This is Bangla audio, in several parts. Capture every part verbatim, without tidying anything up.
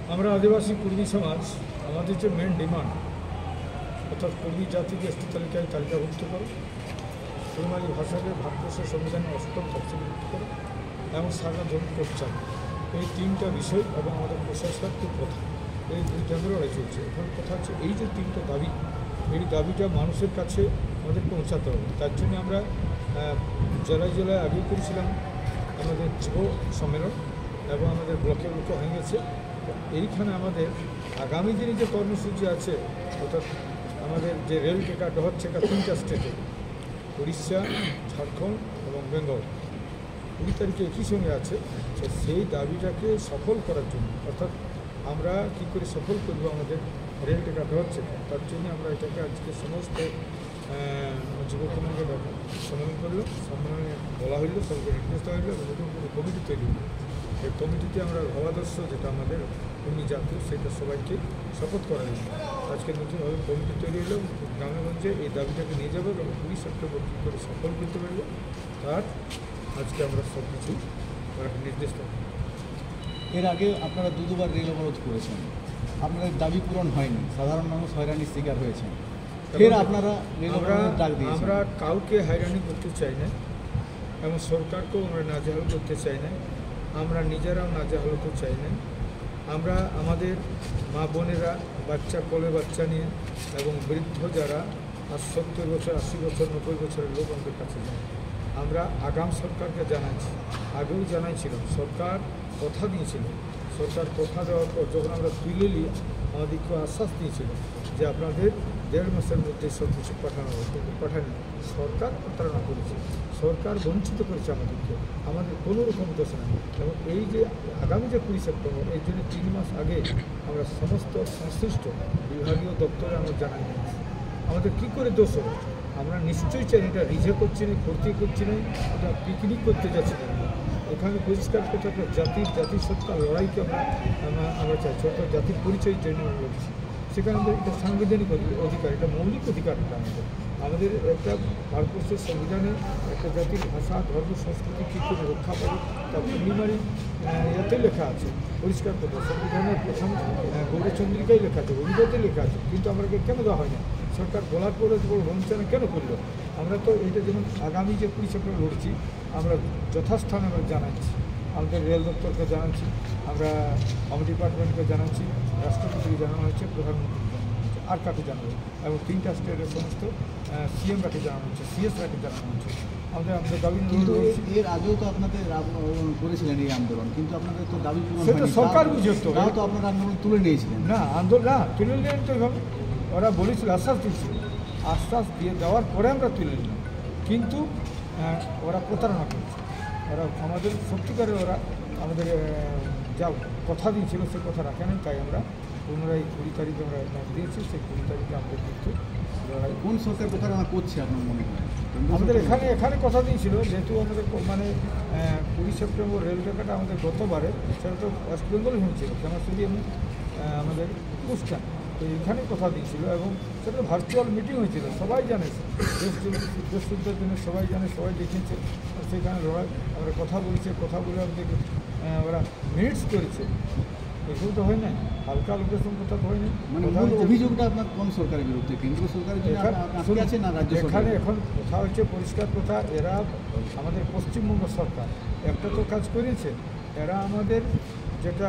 আমরা আদিবাসী কুর্মী সমাজ আমাদের যে মেন ডিমান্ড অর্থাৎ কুর্মী জাতিকে এসটি তালিকায় তালিকাভুক্ত করো, কুড়মালি ভাষাকে ভারতবর্ষের সংবিধানে অষ্টম তালিকাভুক্ত করো এবং সারা ধর্ম প্রচার, এই তিনটা বিষয় এবং আমাদের প্রশাসনিক কথা, এই দুইটা লড়াই চলছে। এখন কথা হচ্ছে এই যে তিনটা দাবি, এই দাবিটা মানুষের কাছে আমাদের পৌঁছাতে হবে। তার জন্য আমরা জেলায় জেলায় আগেই করেছিলাম আমাদের যুব সম্মেলন এবং আমাদের ব্লকে ব্লকে হয়ে গেছে। এইখানে আমাদের আগামী দিনে যে কর্মসূচি আছে, অর্থাৎ আমাদের যে রেল টেকাটা হচ্ছে তিনটা স্টেটে, উড়িষ্যা, ঝাড়খণ্ড এবং বেঙ্গল, কুড়ি তারিখে একই সঙ্গে আছে। সেই দাবিটাকে সফল করার জন্য, অর্থাৎ আমরা কী করে সফল করব আমাদের রেল টেকাটা হচ্ছে, তার জন্য আমরা এটাকে আজকে সমস্ত যুবকর্মীকে সম্মেলন করলো, সম্মেলনে বলা হইলো, সবকে নির্দেশ দেওয়া হইলো এবং নতুন কোনো কমিটি তৈরি হলো। এই কমিটিতে আমরা ভাবাদর্শ যেটা আমাদের কুর্মী জাতীয়, সেটা সবাইকে শপথ করা হলো। আজকে নতুনভাবে কমিটি তৈরি হলো, গ্রামেগঞ্জে এই দাবিটাকে নিয়ে যাবে এবং কুড়ি সেপ্টেম্বর কী করে সফল করতে পারবে তার আজকে আমরা সব কিছু নির্দেশ দেব। এর আগে আপনারা দু দুবার রেল অবরোধ করেছেন, আপনাদের দাবি পূরণ হয়নি, সাধারণ মানুষ হয়রানির শিকার হয়েছেন, ফের আপনারা রেল অবরোধের ডাক দিয়েছেন। আমরা কাউকে হয়রানি করতে চাই না এবং সরকারকেও আমরা নাজেহাল করতে চাই না, আমরা নিজেরাও নাজেহাল হতে চাই না। আমরা আমাদের মা বোনেরা বাচ্চা কোলে বাচ্চা নিয়ে এবং বৃদ্ধ যারা আর সত্তর বছর আশি বছর নব্বই বছরের লোক আমাদের কাছে যায়, আমরা আগাম সরকারকে জানাইছি, আগেও জানাইছিলাম। সরকার কথা দিয়েছিল, সরকার কথা দেওয়ার পর যখন আমরা তুলে নিয়ে আমাদেরকে আশ্বাস দিয়েছিল যে আপনাদের দেড় মাসের মধ্যে সব কিছু পাঠানো হবে, কিন্তু পাঠানি। সরকার প্রতারণা করেছে, সরকার বঞ্চিত করেছে আমাদেরকে, আমাদের কোনো রকম দোষ নেই। এবং এই যে আগামী যে কুড়ি সেপ্টেম্বর, এই জন্য তিন মাস আগে আমরা সমস্ত সংশ্লিষ্ট বিভাগীয় দপ্তরে আমরা জানাই দিয়েছি আমাদের কী করে দোষ হবে। আমরা নিশ্চয়ই চাই এটা রিজে করছি না, ভর্তি করছি না, এটা পিকনিক করতে যাচ্ছি না। এখানে পরিষ্কার কথা একটা জাতির জাতিসত্তা লড়াইকে আমরা আমরা চাইছি, অর্থাৎ জাতির পরিচয়ের জন্য আমরা লড়ছি। সেখানে আমাদের এটা সাংবিধানিক অধিকার, এটা মৌলিক অধিকার। এটা আমাদের আমাদের একটা ভারতবর্ষের সংবিধানে একটা জাতির ভাষা, ধর্ম, সংস্কৃতি কী করে রক্ষা পাবে তা প্রিলিমিনারি ইয়েতে লেখা আছে, পরিষ্কার কথা। সংবিধানের প্রথম গৌরচন্দ্রিকায় লেখা আছে, অভিযোগে লেখা আছে, কিন্তু আমাকে কেন দেওয়া হয় না? সরকার বলার পরে বড় বঞ্চনা কেন করলো? আমরা তো এটা যেমন আগামী যে কুড়ি সেপ্টেম্বর লড়ছি, আমরা যথাস্থানে আমরা জানাচ্ছি, আমাদের রেল দপ্তরকে জানাচ্ছি, আমরা হোম ডিপার্টমেন্টকে জানাচ্ছি, রাষ্ট্রপতিকে জানানো হচ্ছে, প্রধানমন্ত্রীকে জানানো হচ্ছে, আর কাকে জানাবো এবং তিনটা স্টেটের সমস্ত সিএমরাকে জানানো হচ্ছে, সিএসরাকে জানানো হচ্ছে। আমাদের আমাদের দাবি কিন্তু এর আগেও তো আপনাদের করেছিলেন এই আন্দোলন, কিন্তু আপনাদের তো দাবি পূরণ হয়নি। সেটা সরকার বুঝতো, তাও তো আপনারা আন্দোলন তুলে নিয়েছিলেন। না আন্দোলন না তুলে নিলেন তো এভাবে, ওরা বলেছিল, আশ্বাস দিচ্ছিল, আশ্বাস দিয়ে দেওয়ার পরে আমরা তুলে নিলাম, কিন্তু ওরা প্রতারণা করছে। ওরা আমাদের সত্যিকারের ওরা আমাদের যা কথা দিয়েছিল সে কথা রাখে না, তাই আমরা পুনরায় কুড়ি তারিখে আমরা দিয়েছি। সেই কুড়ি তারিখে আমাদের কিন্তু লড়াই। কোন সরকার প্রতারণা করছে আপনার মনে হয়? আমাদের এখানে এখানে কথা দিয়েছিল, যেহেতু আমাদের মানে কুড়ি সেপ্টেম্বর রেল টেকাটা আমাদের গতবারে, সেটা তো ওয়েস্ট বেঙ্গল হয়েছিল, কেমাশুরি এবং আমাদের কুষ্টান, তো এখানে কথা দিয়েছিল এবং সেটা ভার্চুয়াল মিটিং হয়েছিল, সবাই জানে, দেশ দেশ যুদ্ধের জন্য সবাই জানে, সবাই দেখেছে। সেখানে লড়াই আমরা কথা বলছে, কথা বলে আমাদের ওরা মিনিটস করেছে, এগুলো তো হয় না, হালকা লোকেশন কথা তো হয় না। মানে অভিযোগটা আপনার কোন সরকারের বিরুদ্ধে? কেন্দ্র সরকারের বিরুদ্ধে আছে না রাজ্য সরকার? এখানে এখন কথা হচ্ছে পরিষ্কার কথা, এরা আমাদের পশ্চিমবঙ্গ সরকার একটা তো কাজ করেছে, এরা আমাদের যেটা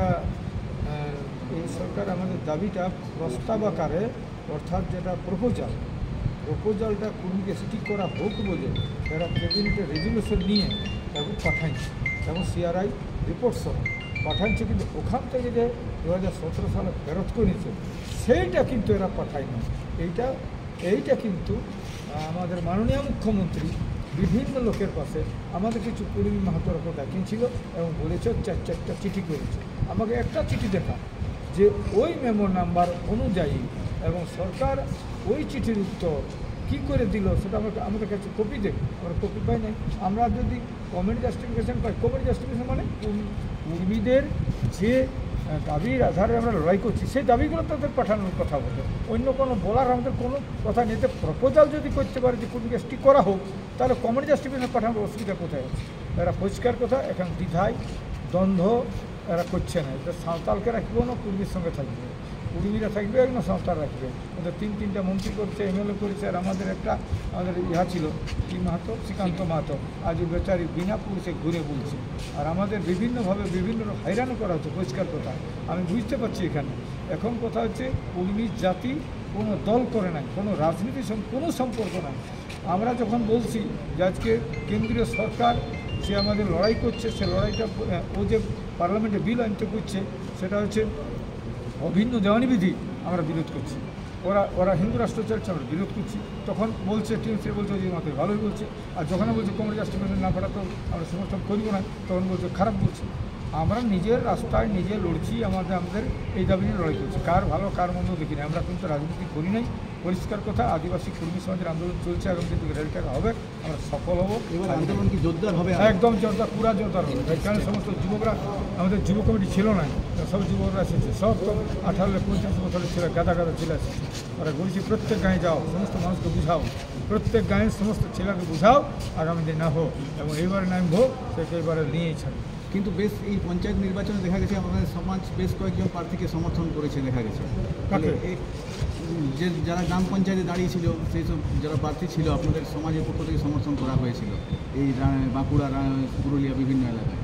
এই সরকার আমাদের দাবিটা প্রস্তাব আকারে, অর্থাৎ যেটা প্রপোজাল, প্রপোজালটা কুর্মীকে স্টিক করা হোক বলে এরা ক্যাবিনেটে রেজুলেশন নিয়ে এবং পাঠাইছে এবং সিআরআই রিপোর্ট সহ পাঠাইছে, কিন্তু ওখান থেকে যে দু হাজার সতেরো সালে ফেরত করেছে সেইটা কিন্তু এরা পাঠায়নি। এইটা এইটা কিন্তু আমাদের মাননীয় মুখ্যমন্ত্রী বিভিন্ন লোকের পাশে আমাদের কিছু কুর্মী মাহাতোর কথা দেখিয়েছিল এবং বলেছে চার চারটা চিঠি করেছে। আমাকে একটা চিঠি দেখা যে ওই মেমো নাম্বার অনুযায়ী এবং সরকার ওই চিঠির উত্তর কী করে দিল সেটা আমাকে আমাদের কাছে কপি দেবে, আমরা কপি পাই নাই। আমরা যদি কমেন্ট জাস্টিফিকেশান পাই, কমেন্ট জাস্টিফিকেশান মানে কর্মীদের যে দাবির আধারে আমরা লড়াই করছি সেই দাবিগুলো তাদের পাঠানোর কথা বলে, অন্য কোনো বলার আমাদের কোনো কথা নেই। প্রপোজাল যদি করতে পারে যে কর্মীকে স্টিক করা হোক, তাহলে কমেন্ট জাস্টিফিকেশান পাঠানোর অসুবিধা কোথায় আছে? এরা পরিষ্কার কথা, এখন দ্বিধায় দ্বন্দ্ব এরা করছে না। এটা সাঁওতালকে রাখবেও না, কুর্মীর সঙ্গে থাকবে, কুর্মীরা থাকবে না সাঁওতাল রাখবে। ওদের তিন তিনটা মন্ত্রী করছে, এমএলএ করেছে। আর আমাদের একটা আমাদের ইহা ছিল কি মাহাতো, শ্রীকান্ত মাহাতো, আজ বেচারি বিনা পুলিশে ঘুরে বলছে। আর আমাদের বিভিন্নভাবে বিভিন্ন হয়রানি করা হচ্ছে। পরিষ্কার কথা আমি বুঝতে পারছি। এখানে এখন কথা হচ্ছে কুর্মী জাতি কোনো দল করে নাই, কোনো রাজনীতির সঙ্গে কোনো সম্পর্ক নাই। আমরা যখন বলছি যে আজকে কেন্দ্রীয় সরকার সে আমাদের লড়াই করছে, সে লড়াইটা ও যে পার্লামেন্টে বিল আনতে করছে সেটা হচ্ছে অভিন্ন দেওয়ানি বিধি, আমরা বিরোধ করছি। ওরা ওরা হিন্দু রাষ্ট্র চাইছে, আমরা বিরোধ করছি। তখন বলছে টিএমসি বলছে যে মাত্র ভালোই বলছে। আর যখন বলছে কংগ্রেস রাষ্ট্রপতি না পাঠাতো আমরা সমর্থন করব না, তখন বলছে খারাপ বলছে। আমরা নিজের রাস্তায় নিজে লড়ছি, আমাদের আমাদের এই দাবি নিয়ে লড়াই করছি। কার ভালো কার মন্দ দেখি না। আমরা কিন্তু রাজনীতি করি নাই। পরিষ্কার কথা, আদিবাসী কর্মী সমাজের আন্দোলন চলছে, আগামী দিনে রেলটা হবে, আমরা সফল হব। এবার আন্দোলন কি জোরদার হবে? একদম জোরদার, পুরা জোরদার হবে। এখানে সমস্ত যুবকরা, আমাদের যুব কমিটি ছিল না, সব যুবকরা এসেছে। সব তো আঠারো পঁয়ত্রিশ বছরের ছেলে, গাদা গাদা ছেলে এসেছে। ওরা বলছি প্রত্যেক গাঁয়ে যাও, সমস্ত মানুষকে বুঝাও, প্রত্যেক গাঁয়ের সমস্ত ছেলেকে বুঝাও আগামী দিন না হোক, এবং এইবারে নাম হোক সেকে এবারে নিয়েই ছাড়বে। কিন্তু বেশ এই পঞ্চায়েত নির্বাচনে দেখা গেছে আমাদের সমাজ বেশ কয়েকজন প্রার্থীকে সমর্থন করেছে দেখা গেছে। তাহলে এই যে যারা গ্রাম পঞ্চায়েতে দাঁড়িয়েছিল সেই সব যারা প্রার্থী ছিল আপনাদের সমাজের পক্ষ থেকে সমর্থন করা হয়েছিল এই রা- বাঁকুড়া, রা- পুরুলিয়া বিভিন্ন এলাকায়।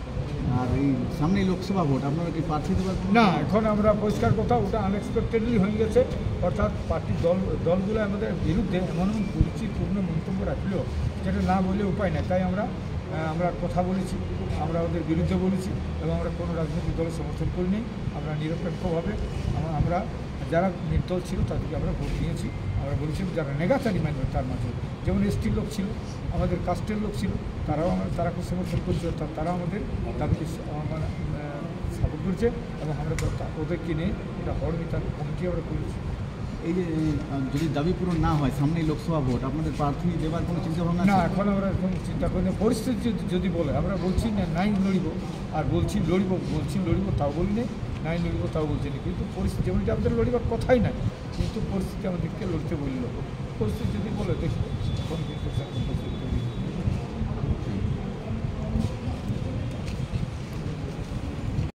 আর এই সামনেই লোকসভা ভোট, আপনারা কি প্রার্থী দেওয়ার কোনো- না, এখন আমরা পরিষ্কার কথা, ওটা আনএক্সপেক্টেডলি হয়ে গেছে। অর্থাৎ পার্টির দল দলগুলো আমাদের বিরুদ্ধে এমন পরিচিতপূর্ণ মন্তব্য রাখলেও যেটা না বলে উপায় নেই। তাই আমরা আহ, আমরা কথা বলেছি, আমরা ওদের বিরুদ্ধে বলেছি, এবং আমরা কোনো রাজনৈতিক দলের সমর্থন করিনি। আমরা নিরপেক্ষভাবে আমা- আমরা যারা নির্দল ছিল তাদেরকে আমরা ভোট দিয়েছি। আমরা বলেছি যারা নেগাচারি মানবে তার মাঝে, যেমন এসটির লোক ছিল, আমাদের কাস্টের লোক ছিল, তারাও আমরা তারাকে সমর্থন করছে। অর্থাৎ তারা আমাদের দাবিকে সাপোর্ট করছে, এবং আমরা তো তা- ওদেরকে নিয়ে এটা হরমিতার কমিটি আমরা করেছি। এই যে আহ, যদি দাবি পূরণ না হয় সামনেই লোকসভা ভোট, আপনাদের প্রার্থী দেওয়ার কোনো চিন্তা ভাবনা না, আছে? এখন আমরা এরকম চিন্তা করি না। পরিস্থিতি যদি- যদি বলে, আমরা বলছি না নাই লড়িব, আর বলছি লড়িব, বলছি লড়িব তাও বলি না, নাই লড়িব তাও বলছি না। কিন্তু পরিস্থিতি যেমন যে আমাদের লড়িবার কথাই নাই, কিন্তু পরিস্থিতি আমাদেরকে লড়তে বলল। পরিস্থিতি যদি বলে দেখি, তখন কিন্তু সেরকম পরিস্থিতি